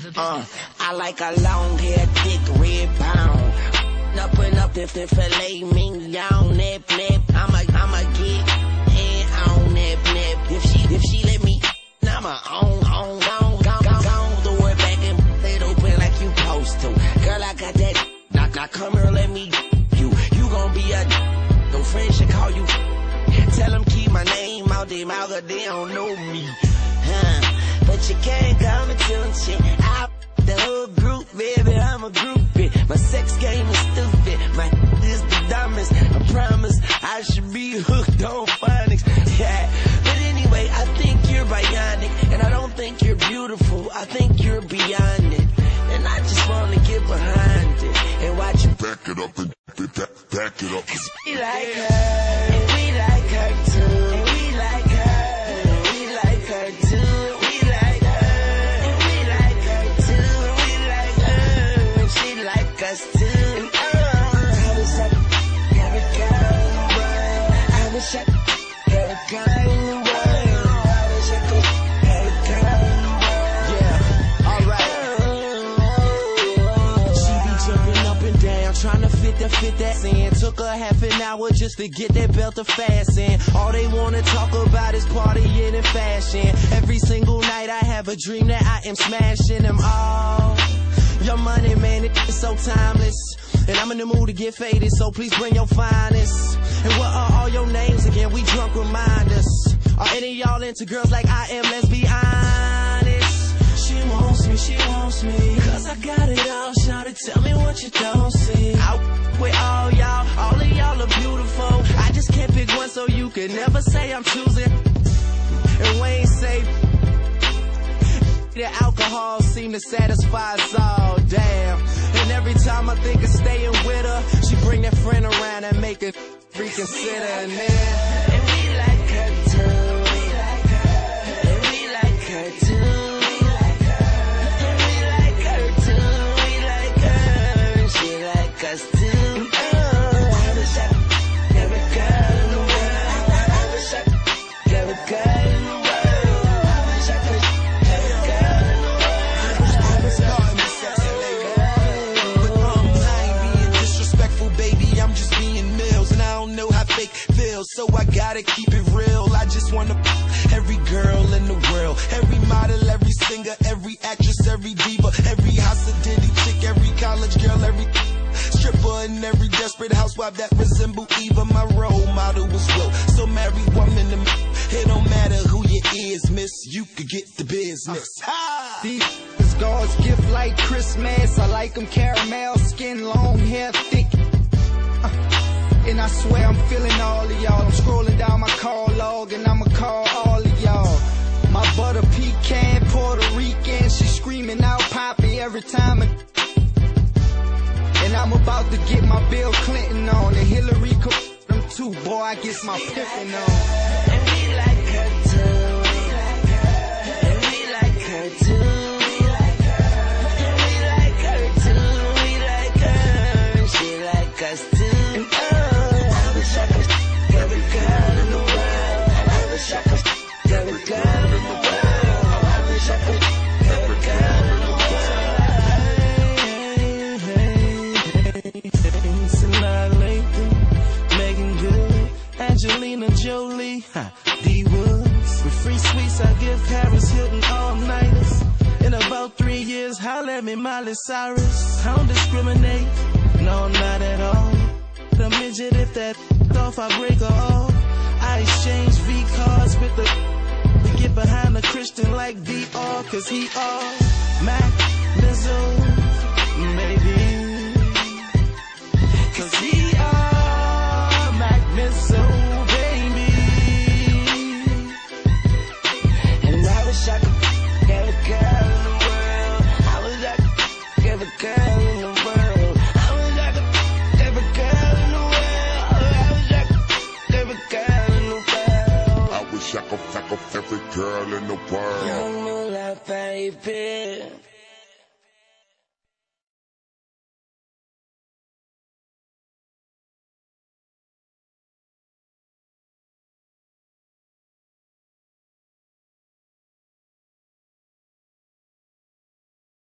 I like a long hair, thick red pound. Up and up if the filet mignon, nip, nip. I'ma get in on nip, nip. If she let me, I'ma on, throw it back and it open like you supposed to. Girl, I got that. Now come here, let me you. You gon' be a no friend should call you. Tell them keep my name out their mouth, cause they don't know me. But you can't call me till shit. The whole group, baby, I'm a groupie. My sex game is stupid. My is the dumbest. I promise I should be hooked on phonics. Yeah. But anyway, I think you're bionic, and I don't think you're beautiful. I think you're beyond it, and I just wanna get behind it and watch you back it up and back it up. Cause we like her, and we like her too. And we like her, and we like her too. Us too. I wish I could have a girl in the world. I wish I could have a girl in the world. I wish I could have a girl in the world. Yeah, alright. She be jumping up and down, trying to fit that in. Took her half an hour just to get that belt to fasten. All they wanna talk about is partying and fashion. Every single night I have a dream that I am smashing them all. Your money, man, it's so timeless. And I'm in the mood to get faded, so please bring your finest. And what are all your names again? We drunk reminders. Are any of y'all into girls like I am? Let's be honest. She wants me, cause I got it all. Shawty, tell me what you don't see. Out with all of y'all are beautiful. I just can't pick one, so you can never say I'm choosing. And we ain't safe. The alcohol seem to satisfy us all, damn. And every time I think of staying with her, she bring that friend around and make her reconsider. And we like her too. We like her. And we like her too. We like her. And we like her too. We like her. And she like us too. I wish I could have a girl in the world. I wish I could have a girl in the world. So I gotta keep it real. I just wanna every girl in the world, every model, every singer, every actress, every diva, every Hasidini chick, every college girl, every stripper, and every desperate housewife that resemble Eva. My role model was Will. So married woman to me. It don't matter who you is, miss. You could get the business. These God's gift like Christmas. I like them caramel skin, long hair, thick. And I swear I'm feeling all of y'all. I'm scrolling down my call log and I'ma call all of y'all. My butter pecan, Puerto Rican, she screaming out Poppy every time. And I'm about to get my Bill Clinton on. And Hillary them too, boy, I guess my piffin' on. And we like her too. We like her. And we like her too. We like her. And we like her too. We like her. And she like us too. Angelina Jolie, D Woods. With free sweets, I give Paris Hilton all-nighters. In about 3 years, holla at me, Miley Cyrus. I don't discriminate, no, not at all. The midget, if that off, I break her off. I exchange V-cards with the to get behind the Christian like DR, cause he all Mac Mizzo, maybe. Cause he all Mac Mizzo. Every girl in the world. Young Moolah, baby.